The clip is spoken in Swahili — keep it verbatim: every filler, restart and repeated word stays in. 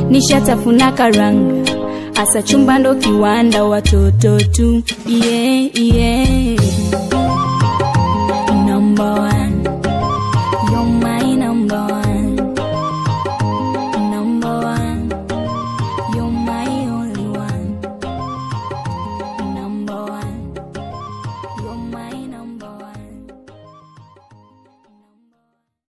nishatafuna karanga, asa chumba ndo kiwanda watoto tu. Yeah, yeah.